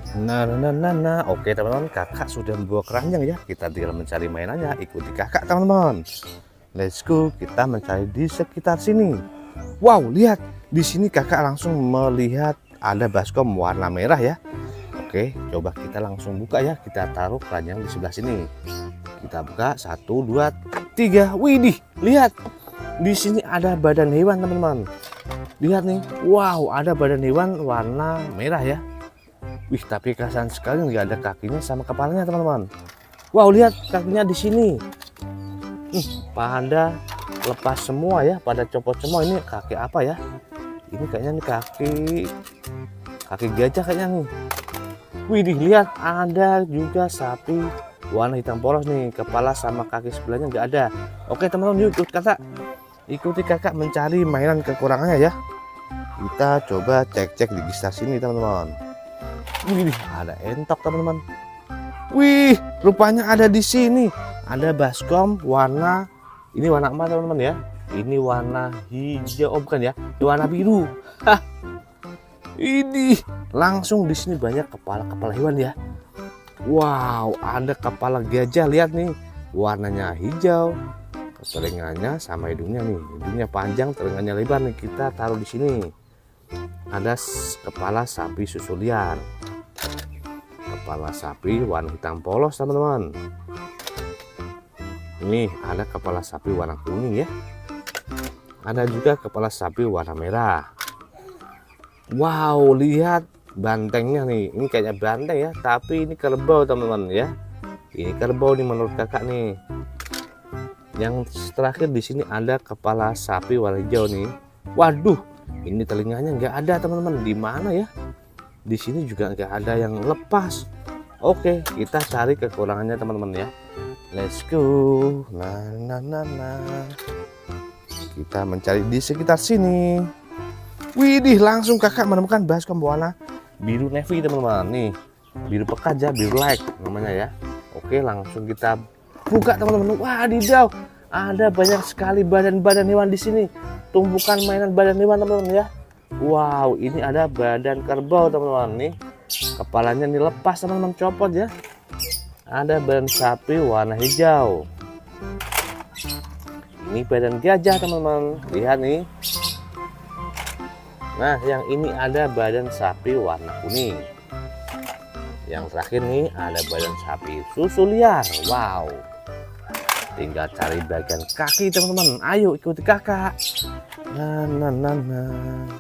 Nah. Oke teman-teman, kakak sudah membawa keranjang ya. Kita tinggal mencari mainannya. Ikuti kakak teman-teman. Let's go. Kita mencari di sekitar sini. Wow, lihat di sini kakak langsung melihat ada baskom warna merah ya. Oke, coba kita langsung buka ya. Kita taruh keranjang di sebelah sini. Kita buka 1, 2, 3. Widih, lihat di sini ada badan hewan teman-teman. Lihat nih, wow, ada badan hewan warna merah ya. Wih, tapi kasihan sekali nggak ada kakinya sama kepalanya teman-teman. Wow, lihat kakinya di sini. Pada lepas semua ya, pada copot semua. Ini kaki apa ya? Ini kayaknya nih kaki gajah kayaknya nih. Widih, lihat ada juga sapi warna hitam polos nih. Kepala sama kaki sebelahnya nggak ada. Oke teman-teman, yuk ikuti kakak mencari mainan kekurangannya ya. Kita coba cek-cek di sekitar sini teman-teman. Wih, ada entok teman-teman. Wih, rupanya ada di sini. Ada baskom warna, ini warna emas teman-teman ya. Ini warna hijau, oh bukan ya, ini warna biru. Hah, ini langsung di sini banyak kepala hewan ya. Wow, ada kepala gajah, lihat nih, warnanya hijau. Telinganya sama hidungnya nih, hidungnya panjang, telinganya lebar nih. Kita taruh di sini. Ada kepala sapi susu liar, kepala sapi warna hitam polos teman-teman. Ini ada kepala sapi warna kuning ya. Ada juga kepala sapi warna merah. Wow, lihat bantengnya nih. Ini kayaknya banteng ya, tapi ini kerbau teman-teman ya. Ini kerbau nih menurut kakak nih. Yang terakhir di sini ada kepala sapi warna hijau nih. Waduh, ini telinganya nggak ada teman-teman. Di mana ya? Di sini juga nggak ada yang lepas. Oke, kita cari kekurangannya teman-teman ya. Let's go. Nah. Kita mencari di sekitar sini. Widih, langsung kakak menemukan baskom warna biru navy teman-teman. Nih, biru pekat ya, biru light namanya ya. Oke, langsung kita buka teman-teman. Wadidaw, ada banyak sekali badan-badan hewan di sini. Tumpukan mainan badan hewan teman-teman ya. Wow, ini ada badan kerbau teman-teman nih. Kepalanya nih lepas teman-teman, copot ya. Ada badan sapi warna hijau. Ini badan gajah teman-teman, lihat nih. Nah, yang ini ada badan sapi warna kuning. Yang terakhir nih ada badan sapi susu liar. Wow, tinggal cari bagian kaki teman-teman. Ayo ikuti kakak. Nah.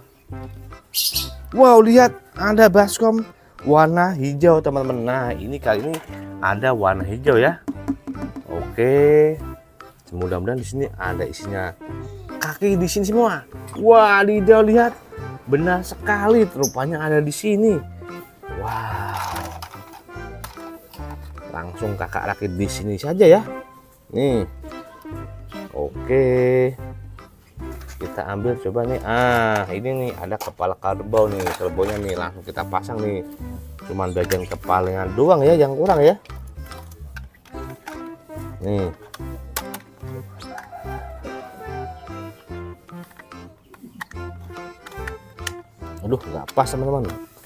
Wow, lihat ada baskom warna hijau teman-teman. Nah, ini kali ini ada warna hijau ya. Oke, mudah-mudahan di sini ada isinya kaki di sini semua. Wadidaw, lihat, benar sekali, rupanya ada di sini. Wow, langsung kakak rakit di sini saja ya. Nih, oke, kita ambil coba nih. Ini nih ada kepala kerbau nih, kerbaunya nih langsung kita pasang nih. Cuman bagian kepalanya doang ya yang kurang ya. Nih, aduh, nggak pas teman-teman.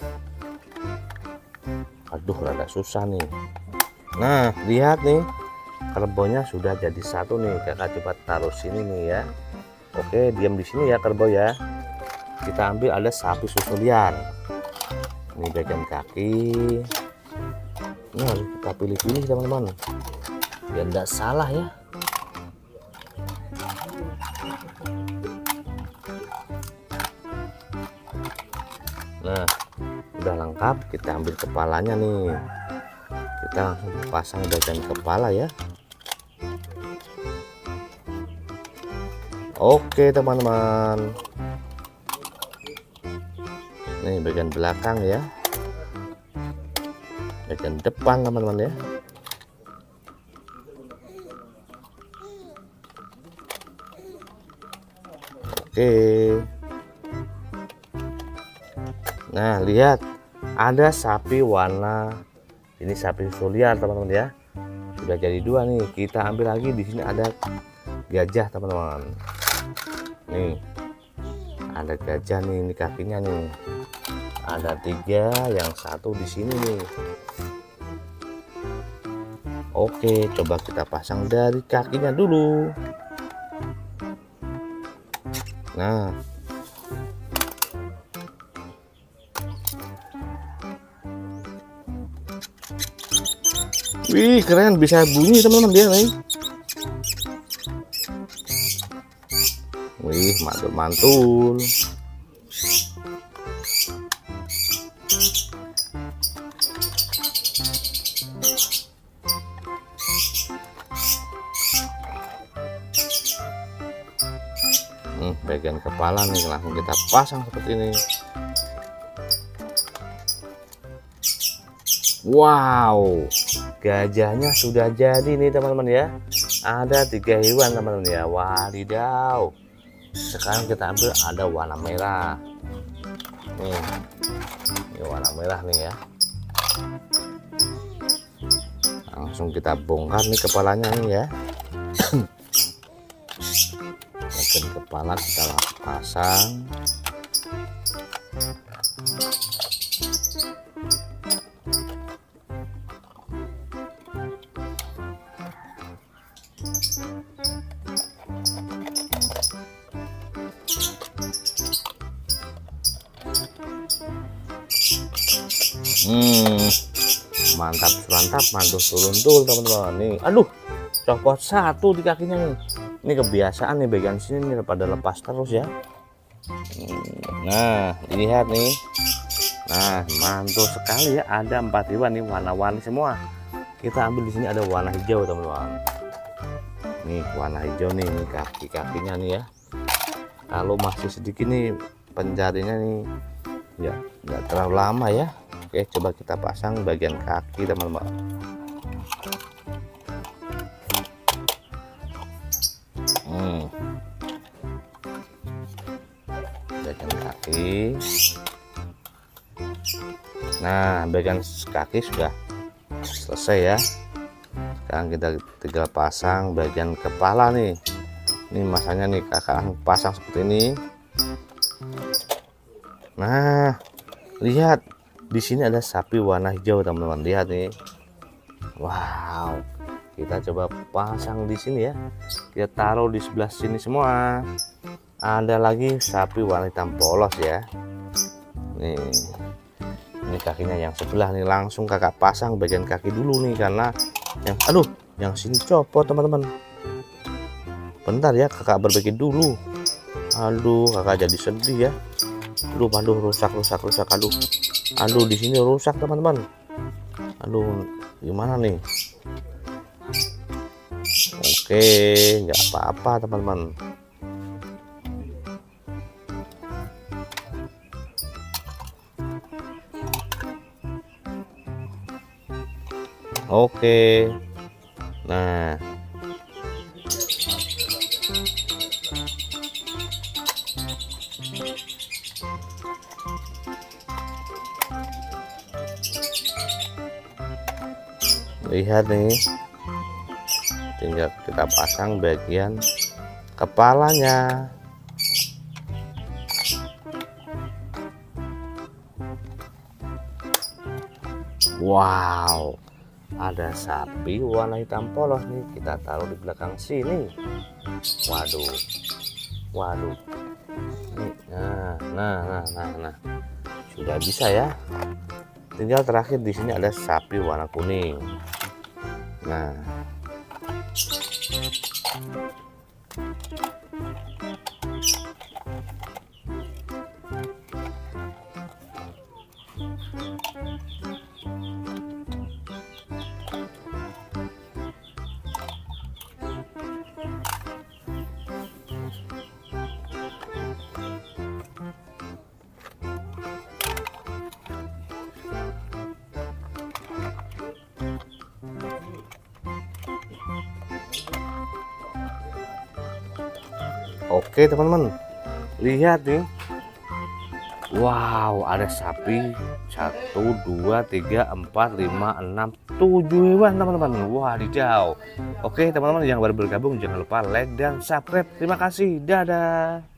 Aduh, rada susah nih. Nah, lihat nih, kerbaunya sudah jadi satu nih. Kakak coba taruh sini nih ya. Oke, diam di sini ya kerbau ya. Kita ambil ada sapi susu liar. Ini bagian kaki. Ini harus kita pilih-pilih teman-teman, biar tidak salah ya. Nah, udah lengkap, kita ambil kepalanya nih. Kita langsung pasang bagian kepala ya. Oke teman-teman, nih bagian belakang ya, bagian depan teman-teman ya. Oke, nah lihat ada sapi warna, ini sapi susu liar teman-teman ya. Sudah jadi dua nih. Kita ambil lagi, di sini ada gajah teman-teman. Nih ada gajah nih, ini kakinya nih. Ada 3, yang satu di sini nih. Oke, coba kita pasang dari kakinya dulu. Nah, wih, keren, bisa bunyi teman-teman dia nih. Wih, mantul-mantul. Bagian kepala nih langsung kita pasang seperti ini. Wow, gajahnya sudah jadi nih teman-teman ya. Ada 3 hewan teman-teman ya. Wadidaw. Sekarang kita ambil ada warna merah. Nih, ini warna merah nih ya. Langsung kita bongkar nih kepalanya nih ya. Bagian kepala kita langsung pasang. Mantap, mantul teman-teman nih. Aduh, copot satu di kakinya nih. Ini kebiasaan nih bagian sini nih pada lepas terus ya. Nah, lihat nih. Nah, mantul sekali ya. Ada 4 hewan nih, warna-warni semua. Kita ambil di sini ada warna hijau teman-teman. Nih warna hijau nih, ini kaki-kakinya nih ya. Kalau masih sedikit nih pencarinya nih, ya nggak terlalu lama ya. Oke, coba kita pasang bagian kaki teman-teman. Bagian kaki. Nah, bagian kaki sudah selesai ya. Sekarang kita tinggal pasang bagian kepala nih. Ini masanya nih kakak pasang seperti ini. Nah, lihat di sini ada sapi warna hijau teman-teman, lihat nih. Wow, kita coba pasang di sini ya. Kita taruh di sebelah sini semua. Ada lagi sapi warna hitam polos ya. Nih, ini kakinya yang sebelah nih, langsung kakak pasang bagian kaki dulu nih, karena yang sini copot teman-teman. Bentar ya, kakak berbagi dulu. Aduh, kakak jadi sedih ya. Aduh, rusak. Aduh, di sini rusak teman-teman. Aduh, gimana nih? Oke, nggak apa-apa teman-teman. Oke, nah lihat nih, tinggal kita pasang bagian kepalanya. Wow, ada sapi warna hitam polos nih, kita taruh di belakang sini. Waduh nih, nah sudah bisa ya. Tinggal terakhir di sini ada sapi warna kuning. Nah, oke teman-teman, lihat nih. Wow, ada sapi 1, 2, 3, 4, 5, 6, 7 hewan teman-teman. Wadidaw. Oke teman-teman yang baru bergabung, jangan lupa like dan subscribe. Terima kasih, dadah.